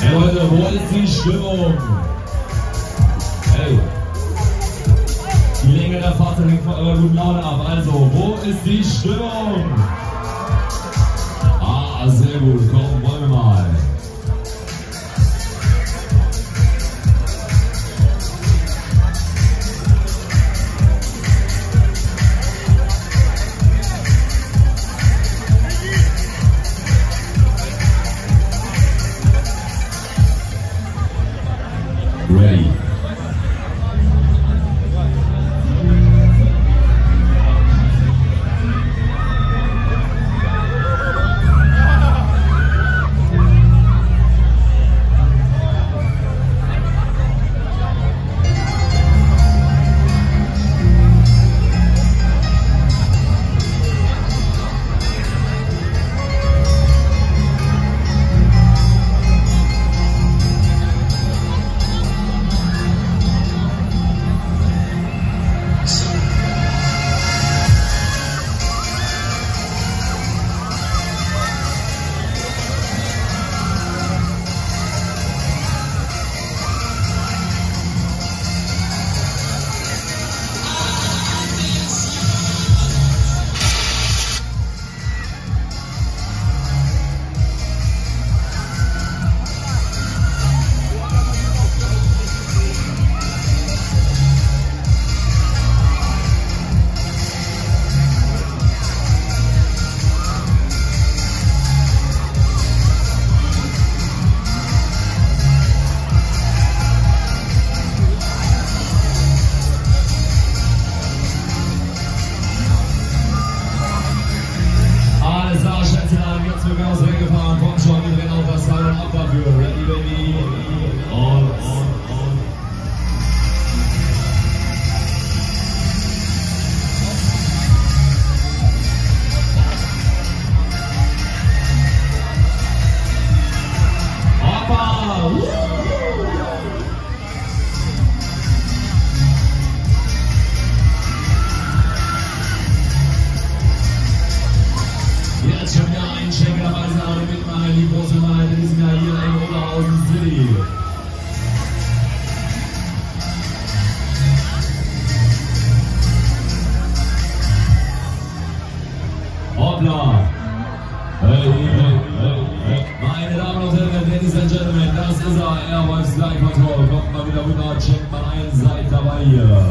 Hey Leute, wo ist die Stimmung? Hey, die Länge der Fahrt hängt von eurer guten Laune ab. Also, wo ist die Stimmung? Ah, sehr gut. Komm, wollen wir mal. Ready. Jetzt wird ganz weggefahren, kommt schon, wir drehen auf das Teil und ab dafür. Ready, baby. On. Hoppa! Jetzt schon wieder ein Schenker dabei sein, alle mitmachen, die große Meile in diesem Jahr hier in Oberhausen City. Hoppla! Hey. Meine Damen und Herren, Ladies and Gentlemen, das ist er, Airwaves Live Control. Kommt mal wieder rüber, checkt mal ein, seid dabei hier.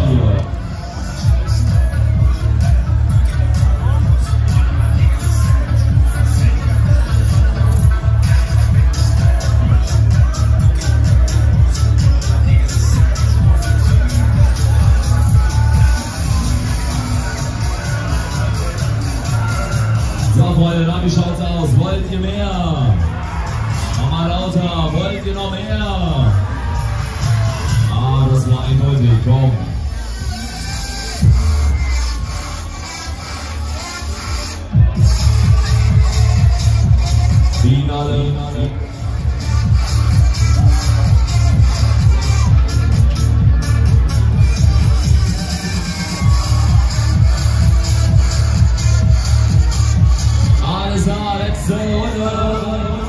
So Freunde, na, wie schaut's aus? Wollt ihr mehr? Nochmal lauter, wollt ihr noch mehr? Ah, das war eindeutig, komm. Finale. Alles klar, letzte Runde.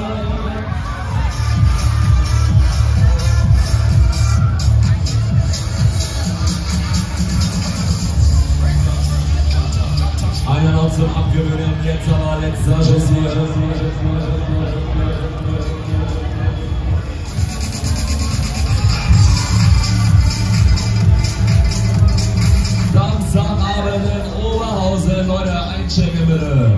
Einer noch zum Abgewöhnen, jetzt aber letzter Schuss hier. Samstagabend in Oberhausen, Leute, einchecken bitte.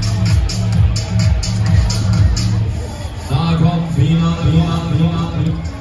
Da kommt Finale.